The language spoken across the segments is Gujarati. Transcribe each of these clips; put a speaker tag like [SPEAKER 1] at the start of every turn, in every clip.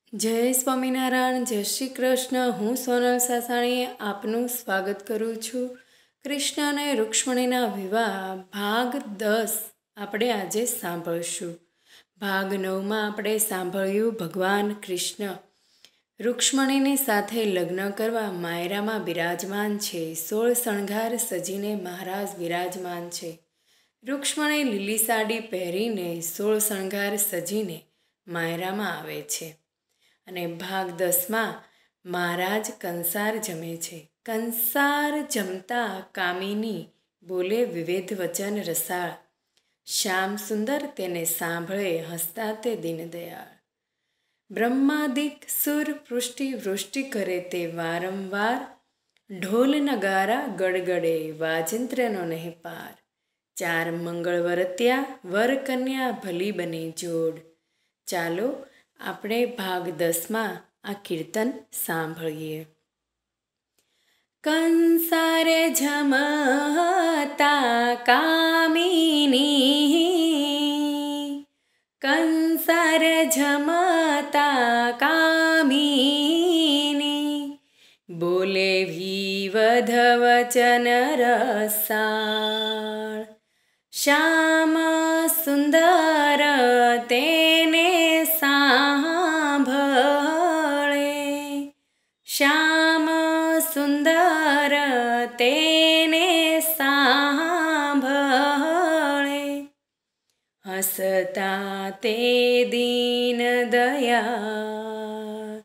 [SPEAKER 1] જય સ્વામિનારાયણ, જય શ્રી કૃષ્ણ. હું સોનલ સાસાણીએ આપનું સ્વાગત કરું છું. કૃષ્ણ અને રૂક્ષ્મણીના વિવાહ ભાગ 10 આપણે આજે સાંભળશું. ભાગ 9માં આપણે સાંભળ્યું ભગવાન કૃષ્ણ રૂક્ષ્મણીની સાથે લગ્ન કરવા માયરામાં બિરાજમાન છે. 16 શણગાર સજીને મહારાજ બિરાજમાન છે. રૂક્ષ્મણી લીલી સાડી પહેરીને 16 શણગાર સજીને માયરામાં આવે છે. અને ભાગ 10માં મહારાજ કંસાર જમે છે. કંસાર જમતા કામિની બોલે વિવિધ વચન રસાળ. શ્યામ સુંદર તેને સાંભળે હસતા તે દીનદયાળ. બ્રહ્માદિક સુર પૃષ્ટિ વૃષ્ટિ કરે તે વારંવાર. ઢોલ નગારા ગડગડે વાજિંત્રનો નહીં પાર. 4 મંગળવરત્યા વર કન્યા ભલી બને જોડ. ચાલો આપણે ભાગ 10માં આ કીર્તન સાંભળીએ. કંસારે જમતા કામિની, કંસાર જમતા કામિની, બોલે વિવધ વચન રસાળ. શ્યામ સુંદર તેને સાંભળે, શ્યામ સુંદર તેને સાંભળે, હસતા તે દીન દયા.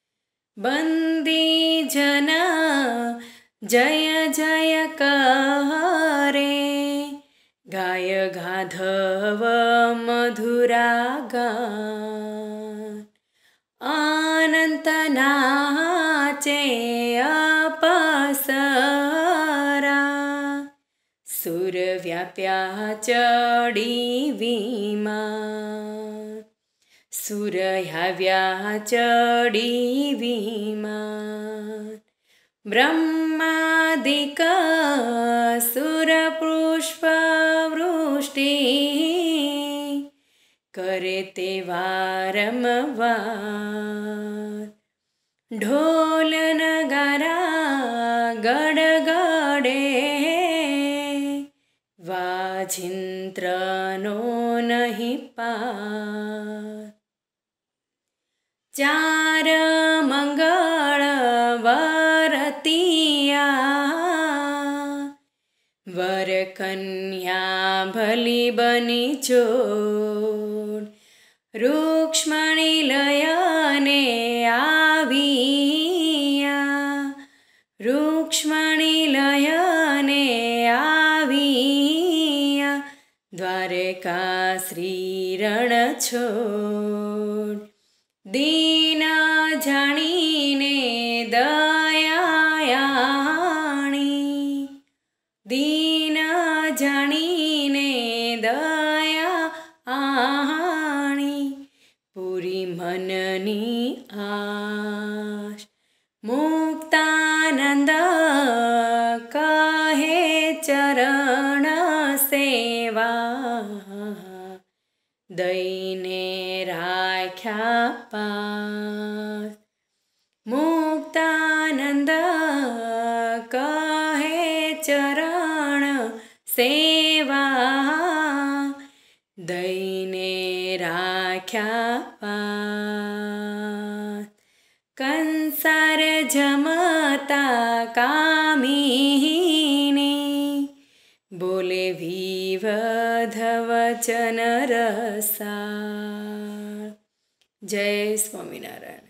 [SPEAKER 1] બંદી જન જય જય કરે, ગાય ગાધવ મધુરા ગાન. અનંત નાચે અપસરા, સુર વ્યાપ્યા ચડી વિમાન. સુર આવ્યા ચડી વિમાન. બ્રહ્માદિક સુર પુષ્પ વૃષ્ટિ, કરે તે વારંવાર. ઢોલ નગારા ગડગડે વાજિંત્રનો નહીં પાર. 4 મંગળ વરતિયા, વર કન્યા ભલી બની જોડ. રૂક્ષ્મણી લયને આવ્યા, રૂક્ષ્મણી લયને આવ્યા, દ્વારકા શ્રી રણ છોડ. દીન જાણીને દયાયાણી, દીન જાણીને દયાયાણી, પૂરી મનની આશ. મુક્તાનંદ કહે ચરણ સેવા, દઈને રાખ્યા પાસ. મુક્તાનંદ કહે ચરણ સેવા, દઈને રાખ્યા પાસ. કંસાર જમતા કામિની, બોલે વિવધ વચન રસાળ. જય સ્વામિનારાયણ.